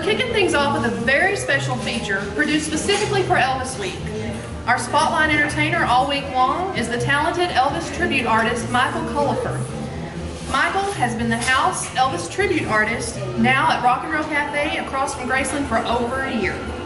kicking things off with a very special feature produced specifically for Elvis Week. Our spotlight entertainer all week long is the talented Elvis tribute artist, Michael Culliford. Michael has been the house Elvis tribute artist now at Rock and Roll Cafe across from Graceland for over a year.